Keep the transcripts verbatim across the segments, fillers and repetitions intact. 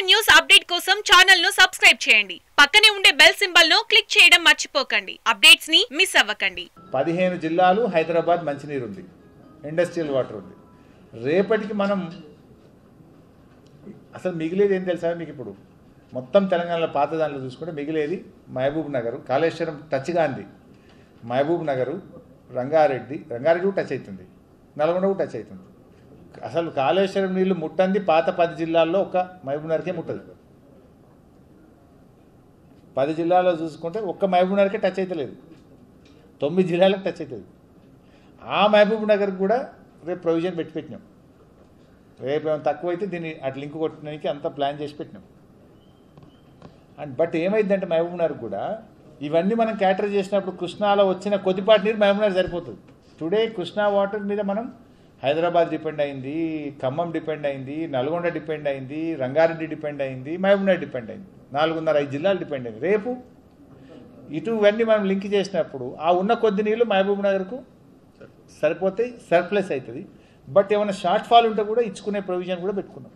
News update కోసం channel ను subscribe చేయండి. పక్కనే ఉండే బెల్ సింబల్ ను క్లిక్ చేయడం మర్చిపోకండి. అప్డేట్స్ ని మిస్ అవ్వకండి. పదిహేను జిల్లాలు హైదరాబాద్ మంచినీరు ఉంది, ఇండస్ట్రియల్ వాటర్ ఉంది. రేపటికి మనం అసలు మిగిలేది ఏం తెలుసా మీకు? ఇప్పుడు మొత్తం తెలంగాణలో పాత దాంట్లో చూసుకుంటే మిగిలేది మహబూబ్నగర్, కాళేశ్వరం టచ్ గాంధీ, మహబూబ్నగర్, రంగారెడ్డి, రంగారెడ్డి టచ్ అవుతుంది, నల్గొండ టచ్ అవుతుంది. అసలు కాళేశ్వరం నీళ్లు ముట్టంది పాత పది జిల్లాల్లో ఒక మహబూబ్నగర్కే ముట్టదు. పది జిల్లాల్లో చూసుకుంటే ఒక్క మహబూబ్నగర్కే టచ్ అవుతలేదు, తొమ్మిది జిల్లాలకు టచ్ అవుతుంది. ఆ మహబూబ్నగర్ కూడా రేపు ప్రొవిజన్ పెట్టి పెట్టినాం. రేపు ఏమైనా తక్కువైతే దీన్ని అటు లింక్ కొట్టడానికి అంతా ప్లాన్ చేసి పెట్టినాం. అండ్ బట్ ఏమైందంటే మహబూబ్నగర్ కూడా ఇవన్నీ మనం క్యాటర్ చేసినప్పుడు కృష్ణాలో వచ్చిన కొద్దిపాటి నీరు మహబూబ్నగర్ సరిపోతుంది. టుడే కృష్ణా వాటర్ మీద మనం హైదరాబాద్ డిపెండ్ అయింది, ఖమ్మం డిపెండ్ అయింది, నల్గొండ డిపెండ్ అయింది, రంగారెడ్డి డిపెండ్ అయింది, మహబూబ్నగర్ డిపెండ్ అయింది, నాలుగున్నర ఐదు జిల్లాలు డిపెండ్ అయింది. రేపు ఇటు ఇవన్నీ మనం లింక్ చేసినప్పుడు ఆ ఉన్న కొద్ది నీళ్ళు మహబూబ్నగర్కు సరిపోతాయి, సర్ప్లస్ అవుతుంది. బట్ ఏమైనా షార్ట్ ఫాల్ ఉంటే కూడా ఇచ్చుకునే ప్రొవిజన్ కూడా పెట్టుకున్నాం.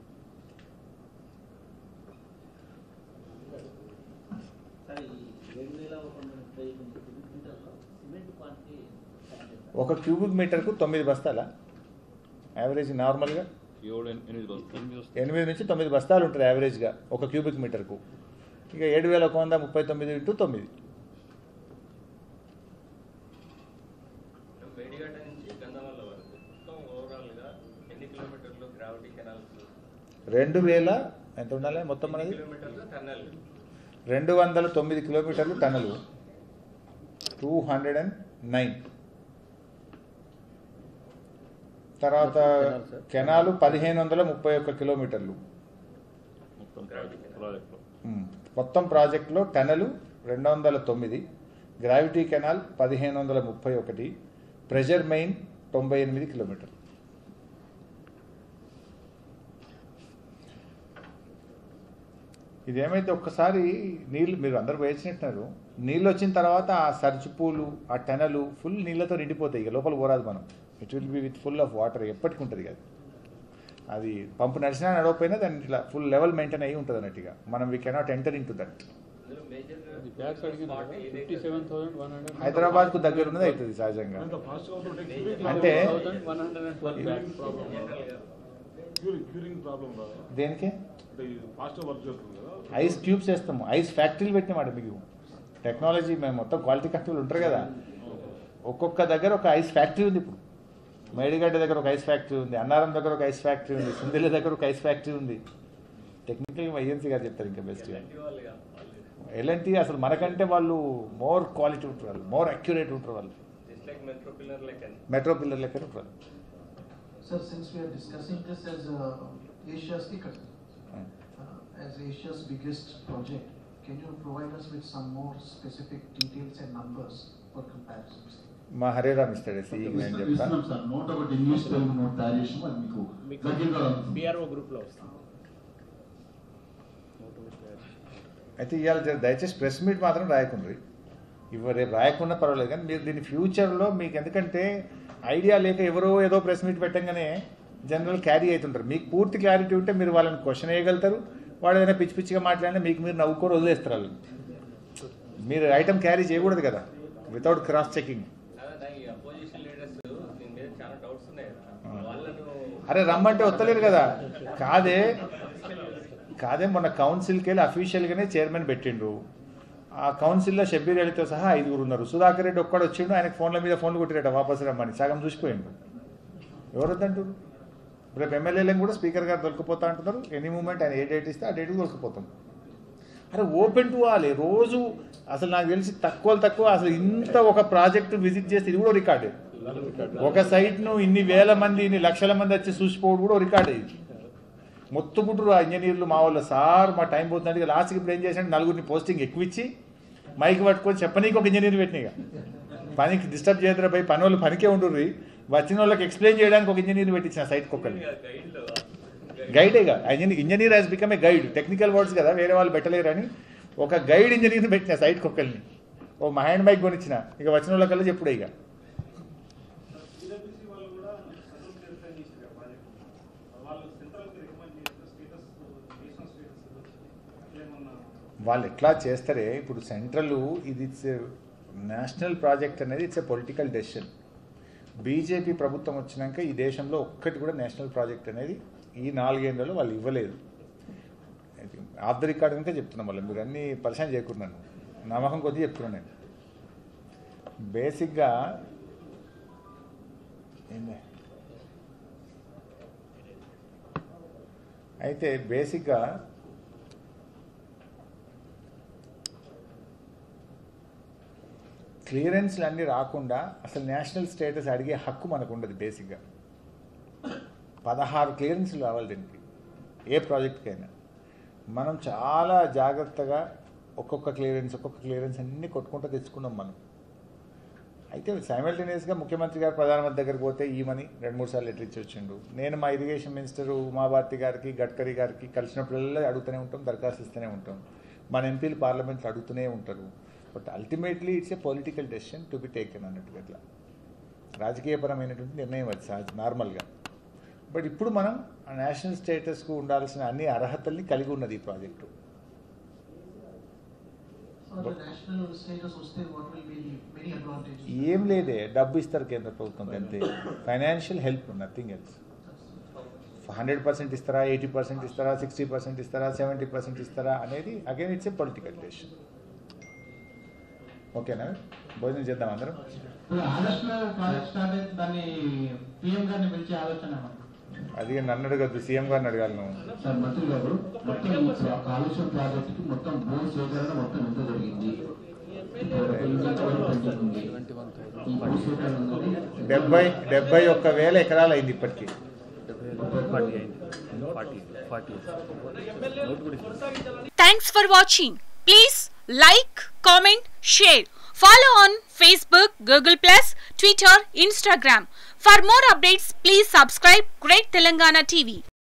ఒక క్యూబిక్ మీటర్కు తొమ్మిది బస్తాల యావరేజ్ నార్మల్గా ఎనిమిది నుంచి తొమ్మిది బస్తాలు ఉంటుంది యావరేజ్గా ఒక క్యూబిక్ మీటర్కు. ఇక ఏడు వేల ఒక వంద ముప్పై తొమ్మిది ఇంటూ తొమ్మిది రెండు వేల ఎంత ఉండాలి మొత్తం అనేది? రెండు వందల తొమ్మిది కిలోమీటర్లు టన్నలు, టూ హండ్రెడ్ అండ్ నైన్. తర్వాత కెనాలు పదిహేను వందల ముప్పై ఒక్క కిలోమీటర్లు. మొత్తం ప్రాజెక్టులో టనలు రెండు వందల తొమ్మిది, గ్రావిటీ కెనాల్ పదిహేను వందల ముప్పై ఒకటి, ప్రెషర్ మెయిన్ తొంభై ఎనిమిది కిలోమీటర్లు. ఇదేమైతే ఒక్కసారి నీళ్ళు మీరు అందరు వేసినట్టున్నారు, నీళ్ళు వచ్చిన తర్వాత ఆ సర్చ్ పూలు ఆ టెనలు ఫుల్ నీళ్ళతో నిండిపోతాయి. ఇక లోపల పోరాదు మనం. It will be with full of water ఎప్పటికి ఉంటుంది కదా. అది పంపు నడిచినా నడవకపోయినా దాన్ని ఇట్లా ఫుల్ లెవెల్ మెయింటైన్ అయ్యి ఉంటుంది అన్నట్టుగా. మనం we cannot enter into that. హైదరాబాద్కు దగ్గర ఉన్నది అవుతుంది సహజంగా. అంటే దేనికి ఐస్ ట్యూబ్స్ వేస్తాము, ఐస్ ఫ్యాక్టరీలు పెట్టినామాట. మీకు టెక్నాలజీ మేము మొత్తం క్వాలిటీ కంట్రోల్ ఉంటారు కదా. ఒక్కొక్క దగ్గర ఒక ఐస్ ఫ్యాక్టరీ ఉంది. ఇప్పుడు మేడిగడ్డ దగ్గర ఒక ఐస్ ఫ్యాక్టరీ ఉంది, అన్నారం దగ్గర ఒక ఐస్ ఫ్యాక్టరీ ఉంది, సుందిల దగ్గర ఒక ఐస్ ఫ్యాక్టరీ ఉంది. టెక్నికల్గా వైఎన్సీ గారు చెప్తారు ఇంకా బెస్ట్గా. ఎలాంటి అసలు మనకంటే వాళ్ళు మోర్ క్వాలిటీ ఉంటారు, వాళ్ళు మోర్ అక్యురేట్ ఉంటారు, వాళ్ళు మెట్రో పిల్లర్ లెక్క ఉంటారు. Sir, since we are discussing this as uh, Asia's uh, as Asia's biggest project, can you provide us with some more specific details and numbers for comparison? మా హరేరామ్ ఇస్తాడు C నేను చెప్తాను. Note ఒకటి English Telugu note తయారు చేసి అది మీకు BRO గ్రూప్లో వస్తుంది. అయితే ఇవాళ దయచేసి ప్రెస్ మీట్ మాత్రం రాయకుండ్రి. ఇవ్వ రేపు రాయకుండా పర్వాలేదు, కానీ మీరు దీని ఫ్యూచర్లో మీకు ఎందుకంటే ఐడియా లేక ఎవరో ఏదో ప్రెస్ మీట్ పెట్టంగానే జనరల్ క్యారీ అవుతుంటారు. మీకు పూర్తి క్లారిటీ ఉంటే మీరు వాళ్ళని క్వశ్చన్ వేయగలుగుతారు. వాడు ఏదైనా పిచ్చి పిచ్చిగా మాట్లాడినా మీకు మీరు నవ్వుకొని వదిలేస్తారు. వాళ్ళు మీరు ఐటమ్ క్యారీ చేయకూడదు కదా వితౌట్ క్రాస్ చెకింగ్. అరే రమ్మంటే వస్తలేరు కదా. కాదే కాదే మొన్న కౌన్సిల్కి వెళ్ళి అఫీషియల్గానే చైర్మన్ పెట్టిండు. ఆ కౌన్సిల్లో షబ్బీర్ అలీతో సహా ఐదుగురు ఉన్నారు. సుధాకర్ రెడ్డి ఒక్కడు వచ్చిండు, ఆయనకు ఫోన్ల మీద ఫోన్లు కొట్టిరట వాపసు రమ్మని. సగం చూసిపోయిండు. ఎవరు వద్దంటారు? రేపు ఎమ్మెల్యేలను కూడా స్పీకర్ గారు దొరికిపోతా అంటున్నారు. ఎనీ మూమెంట్ ఆయన ఏ డేట్ ఇస్తే ఆ డేట్కి దొరికిపోతాం. అరే ఓపెన్ టు ఆలే రోజు అసలు నాకు తెలిసి తక్కువ తక్కువ అసలు ఇంత ఒక ప్రాజెక్టు విజిట్ చేస్తే ఇది కూడా రికార్డే. ఒక సైట్ను ఇన్ని వేల మంది ఇన్ని లక్షల మంది వచ్చి చూసిపోవడం కూడా రికార్డే. ఇది మొత్తుకుంటారు ఆ ఇంజనీర్లు మా వాళ్ళు. సార్ మా టైం పోతుంది. లాస్ట్కి ఇప్పుడు ఏం చేశాడు, నలుగురిని పోస్టింగ్ ఎక్కువ ఇచ్చి మైక్ పట్టుకొని చెప్పనీకి ఒక ఇంజనీర్ పెట్టినాయిగా. పనికి డిస్టర్బ్ చేయదురా భయ్, పని వాళ్ళు పనికే ఉంటుర్రి. వచ్చిన వాళ్ళకి ఎక్స్ప్లెయిన్ చేయడానికి ఒక ఇంజనీర్ పెట్టించిన సైట్కి ఒకరిని. గైడేగా engineer has become a guide. Technical words కదా, వేరే వాళ్ళు పెట్టలేరని ఒక గైడ్ ఇంజనీర్ని పెట్టిన సైట్కి ఒకరిని. ఓ మా హ్యాండ్ బైక్ కొనిచ్చిన. ఇక వచ్చిన వాళ్ళకల్లా చెప్పుడే ఇక వాళ్ళు ఎట్లా చేస్తారే ఇప్పుడు సెంట్రల్ ఇది ఇట్స్ నేషనల్ ప్రాజెక్ట్ అనేది it's a political decision. BJP ప్రభుత్వం వచ్చినాక ఈ దేశంలో ఒక్కటి కూడా నేషనల్ ప్రాజెక్ట్ అనేది ఈ నాలుగేళ్లలో వాళ్ళు ఇవ్వలేదు. ఆఫ్ ద రికార్డ్ కనుక చెప్తున్నాం వాళ్ళు, మీరు అన్నీ పరిచయం చేయకున్నాను, నమ్మకం కొద్దీ చెప్తున్నాను నేను. బేసిక్గా ఏంది అయితే బేసిక్గా క్లియరెన్స్లు అన్నీ రాకుండా అసలు నేషనల్ స్టేటస్ అడిగే హక్కు మనకు ఉండదు. బేసిక్గా పదహారు క్లియరెన్స్లు రావాలి దీనికి, ఏ ప్రాజెక్ట్కైనా. మనం చాలా జాగ్రత్తగా ఒక్కొక్క క్లియరెన్స్ ఒక్కొక్క క్లియరెన్స్ అన్నీ కొట్టుకుంటూ తెచ్చుకున్నాం మనం. అయితే సైమల్టేనియస్గా ముఖ్యమంత్రి గారు ప్రధానమంత్రి దగ్గరికి పోతే ఈమని రెండు మూడు సార్లు లెటర్ ఇచ్చి వచ్చిండు. నేను మా ఇరిగేషన్ మినిస్టర్ ఉమాభారతి గారికి గడ్కరీ గారికి కలిసినప్పుడల్లా అడుగుతూనే ఉంటాం, దరఖాస్తు ఇస్తూనే ఉంటాం. మన ఎంపీలు పార్లమెంట్లో అడుగుతూనే ఉంటారు. But ultimately it's a political decision to be taken అన్నట్టుగా, ఇట్లా రాజకీయపరమైనటువంటి నిర్ణయం అది సహజ నార్మల్గా. బట్ ఇప్పుడు మనం నేషనల్ స్టేటస్కు ఉండాల్సిన అన్ని అర్హతల్ని కలిగి ఉన్నది ఈ ప్రాజెక్టు. ఏం లేదే, డబ్బు ఇస్తారు కేంద్ర ప్రభుత్వం అంతే, financial help, nothing else. Hundred percent ఇస్తారా, ఎయిటీ పర్సెంట్ ఇస్తారా, సిక్స్టీ పర్సెంట్ ఇస్తారా, సెవెంటీ పర్సెంట్ ఇస్తారా అనేది again it's a political decision. ఓకేనా, భోజనం చేద్దాం అందరం. అది నన్ను అడగద్దు, సీఎం గారిని అడగాలి నువ్వు. సార్ మంత్రి గారు, మొత్తం కాళేశ్వరం ప్రాజెక్టుకి మొత్తం భూమి సేకరణ మొత్తం ఎంత జరిగింది? డెబ్బై డెబ్బై ఒక్క వేల ఎకరాలు అయింది ఇప్పటికీ. Thanks for watching. Please like, comment, share. Follow on Facebook, Google plus, Twitter, Instagram. For more updates, please subscribe Great Telangana T V.